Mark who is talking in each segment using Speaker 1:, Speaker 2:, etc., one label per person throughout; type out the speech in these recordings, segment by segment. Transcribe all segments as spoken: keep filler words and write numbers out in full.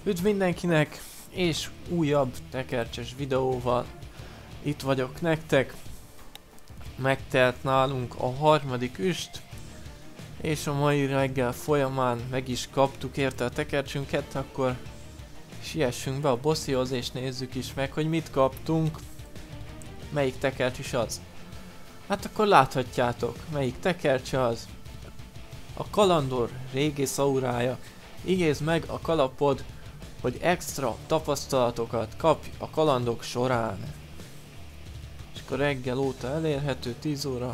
Speaker 1: Üdv mindenkinek, és újabb tekercses videóval itt vagyok nektek. Megtelt nálunk a harmadik üst, és a mai reggel folyamán meg is kaptuk érte a tekercsünket, akkor siessünk be a bosszihoz és nézzük is meg, hogy mit kaptunk. Melyik tekercs is az? Hát akkor láthatjátok, melyik tekercs az. A kalandor régész aurája. Igézd meg a kalapod, hogy extra tapasztalatokat kapj a kalandok során. És akkor reggel óta elérhető, tíz óra.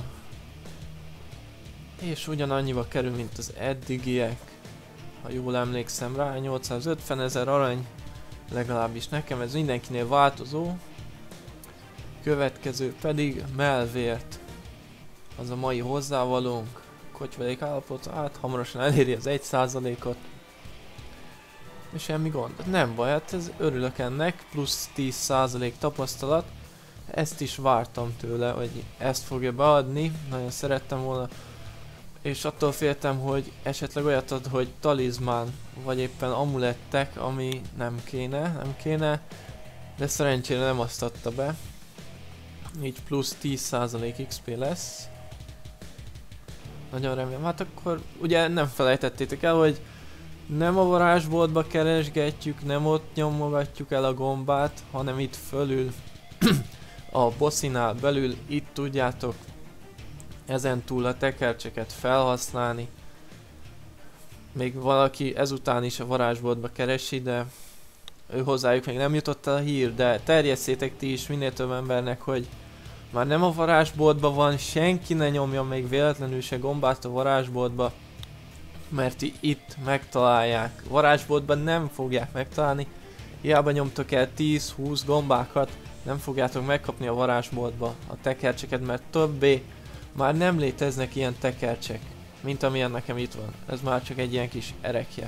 Speaker 1: És ugyanannyiba kerül, mint az eddigiek. Ha jól emlékszem rá, nyolcszázötven ezer arany. Legalábbis nekem ez mindenkinél változó. Következő pedig Melvért. Az a mai hozzávalónk. Kocsvelék állapot, hát hamarosan eléri az egy százalékot. És semmi gond. Nem baj, hát ez örülök ennek, plusz tíz százalék tapasztalat. Ezt is vártam tőle, hogy ezt fogja beadni, nagyon szerettem volna. És attól féltem, hogy esetleg olyat ad, hogy talizmán, vagy éppen amulettek, ami nem kéne, nem kéne. De szerencsére nem azt adta be. Így plusz tíz százalék iksz pé lesz. Nagyon remélem. Hát akkor ugye nem felejtettétek el, hogy nem a varázsboltba keresgetjük, nem ott nyomogatjuk el a gombát, hanem itt fölül a bossinál belül, itt tudjátok ezen túl a tekercseket felhasználni. Még valaki ezután is a varázsboltba keresi, de ő hozzájuk még nem jutott el a hír, de terjesszétek ti is minél több embernek, hogy már nem a varázsboltba van, senki ne nyomja még véletlenül se gombát a varázsboltba, mert itt megtalálják. Varázsboltban nem fogják megtalálni, hiába nyomtok el tíz-húsz gombákat, nem fogjátok megkapni a varázsboltba a tekercseket, mert többé már nem léteznek ilyen tekercsek, mint amilyen nekem itt van. Ez már csak egy ilyen kis erekje.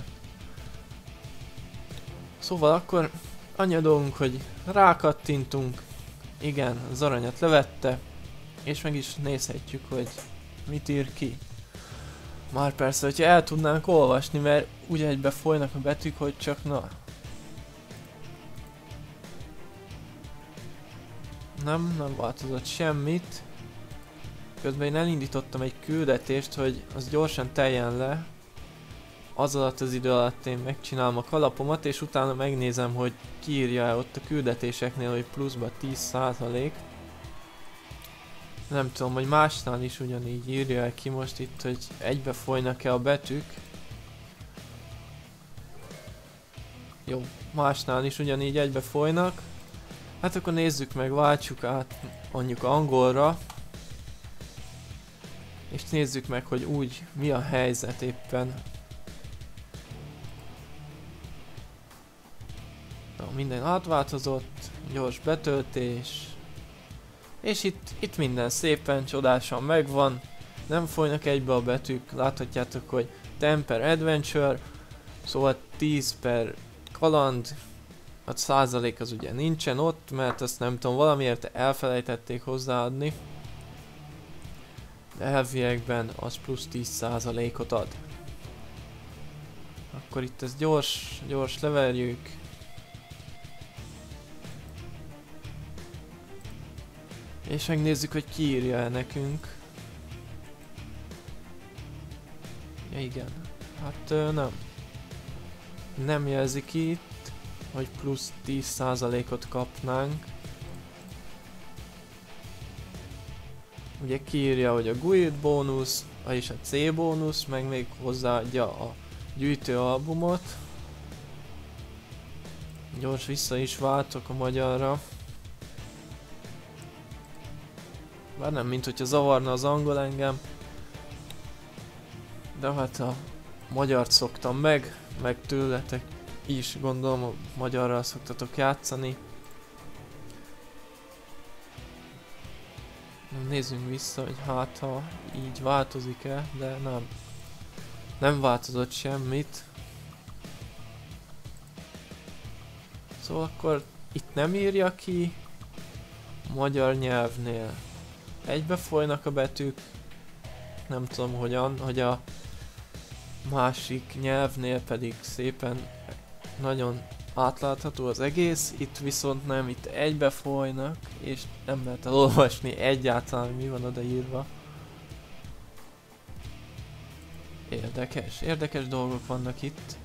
Speaker 1: Szóval akkor annyi a dolgunk, hogy rákattintunk, igen, az aranyat levette, és meg is nézhetjük, hogy mit ír ki. Már persze, hogyha el tudnánk olvasni, mert úgy egybe folynak a betűk, hogy csak na. Nem, nem változott semmit. Közben én elindítottam egy küldetést, hogy az gyorsan teljen le. Az alatt az idő alatt én megcsinálom a kalapomat, és utána megnézem, hogy kiírja-e ott a küldetéseknél, hogy pluszba tíz százalék. Nem tudom, hogy másnál is ugyanígy írja el ki most itt, hogy egybe folynak-e a betűk. Jó, másnál is ugyanígy egybe folynak. Hát akkor nézzük meg, váltsuk át mondjuk angolra. És nézzük meg, hogy úgy mi a helyzet éppen. Na, minden átváltozott, gyors betöltés. És itt, itt minden szépen, csodásan megvan. Nem folynak egybe a betűk, láthatjátok, hogy tíz per adventure, szóval tíz per kaland. A százalék az ugye nincsen ott, mert azt nem tudom, valamiért elfelejtették hozzáadni. De elviekben az plusz tíz százalékot ad. Akkor itt ezt gyors, gyors leverjük. És megnézzük, hogy ki írja el nekünk. Ja igen, hát ö, nem. Nem jelzik itt, hogy plusz tíz százalékot kapnánk. Ugye kiírja, hogy a guild bónusz, vagyis a C bónusz, meg még hozzáadja a gyűjtőalbumot. Gyors vissza is váltok a magyarra. Bár nem, mint hogyha zavarna az angol engem. De hát a magyart szoktam meg, meg tőletek is, gondolom a magyarral szoktatok játszani. Nézzünk vissza, hogy hát ha így változik-e, de nem. Nem változott semmit. Szóval akkor itt nem írja ki magyar nyelvnél. Egybe folynak a betűk. Nem tudom hogyan, hogy a másik nyelvnél pedig szépen nagyon átlátható az egész, itt viszont nem, itt egybe folynak, és nem lehet elolvasni egyáltalán, mi van odaírva. Érdekes, érdekes dolgok vannak itt.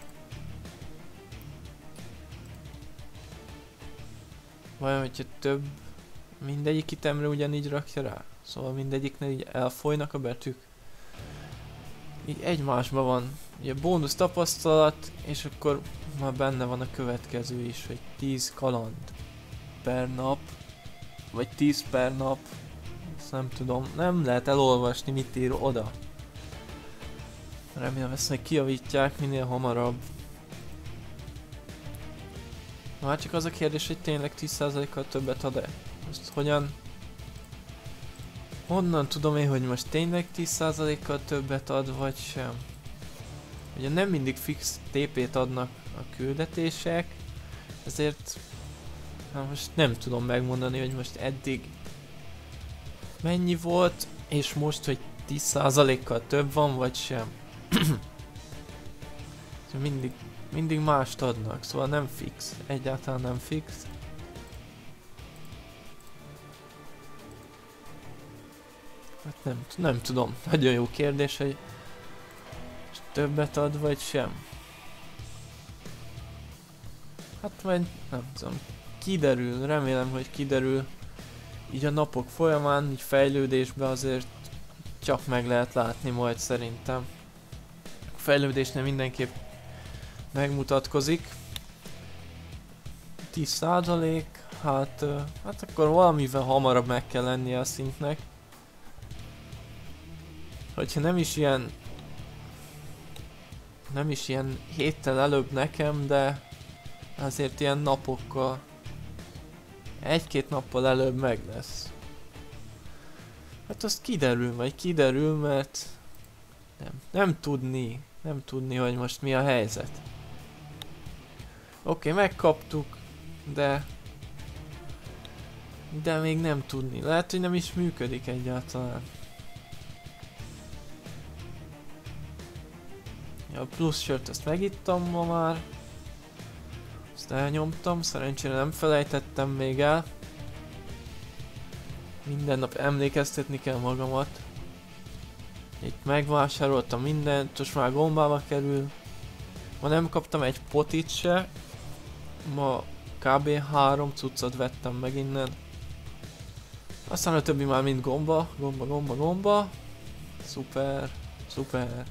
Speaker 1: Vajon, hogyha több, mindegyik itemre ugyanígy rakja rá? Szóval mindegyiknél így elfolynak a betűk. Így egymásban van. Ugye bónusz tapasztalat, és akkor már benne van a következő is, hogy tíz kaland per nap, vagy tíz per nap. Ezt nem tudom, nem lehet elolvasni, mit ír oda. Remélem ezt meg kijavítják minél hamarabb. Már csak az a kérdés, hogy tényleg tíz százalékkal többet ad-e? Most hogyan? Honnan tudom én, hogy most tényleg tíz százalékkal többet ad, vagy sem? Ugye nem mindig fix té pét adnak a küldetések, ezért hát most nem tudom megmondani, hogy most eddig mennyi volt, és most, hogy tíz százalékkal több van, vagy sem. mindig, mindig mást adnak, szóval nem fix, egyáltalán nem fix. Hát nem, nem tudom, nagyon jó kérdés, hogy többet ad vagy sem. Hát majd nem tudom, kiderül, remélem, hogy kiderül. Így a napok folyamán, így fejlődésben azért csak meg lehet látni majd szerintem. A fejlődésnél mindenképp megmutatkozik. tíz százalék, hát, hát akkor valamivel hamarabb meg kell lennie a szintnek. Hogyha nem is ilyen nem is ilyen héttel előbb nekem, de azért ilyen napokkal, egy-két nappal előbb meg lesz. Hát azt kiderül, vagy kiderül, mert nem, nem tudni, nem tudni, hogy most mi a helyzet. Oké, okay, megkaptuk, de de még nem tudni. Lehet, hogy nem is működik egyáltalán. Ja, a plusz sört ezt megittam ma már. Ezt elnyomtam, szerencsére nem felejtettem még el. Minden nap emlékeztetni kell magamat. Itt megvásároltam mindent, most már gombába kerül. Ma nem kaptam egy potit se. Ma kb. három cuccot vettem meg innen. Aztán a többi már mind gomba, gomba, gomba, gomba. Szuper, szuper.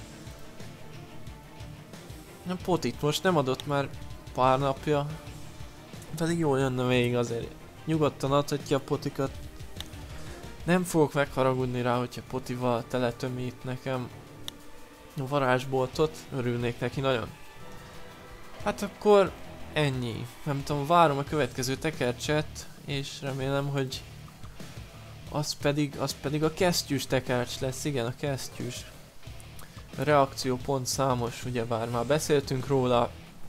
Speaker 1: A potit most nem adott már pár napja. Pedig jól jönne még azért. Nyugodtan adhatja a potikat. Nem fogok megharagudni rá, hogyha potival teletömít nekem a varázsboltot. Örülnék neki nagyon. Hát akkor ennyi. Nem tudom, várom a következő tekercset, és remélem, hogy az pedig, az pedig a kesztyűs tekercs lesz. Igen, a kesztyűs. A reakciópont számos, ugyebár már beszéltünk róla.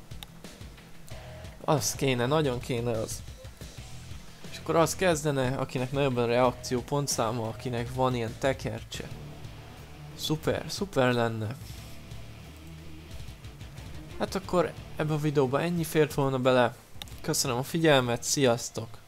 Speaker 1: Az kéne, nagyon kéne az. És akkor az kezdene, akinek nagyobb a reakciópont száma, akinek van ilyen tekercse. Szuper, szuper lenne. Hát akkor ebbe a videóba ennyi fért volna bele. Köszönöm a figyelmet, sziasztok!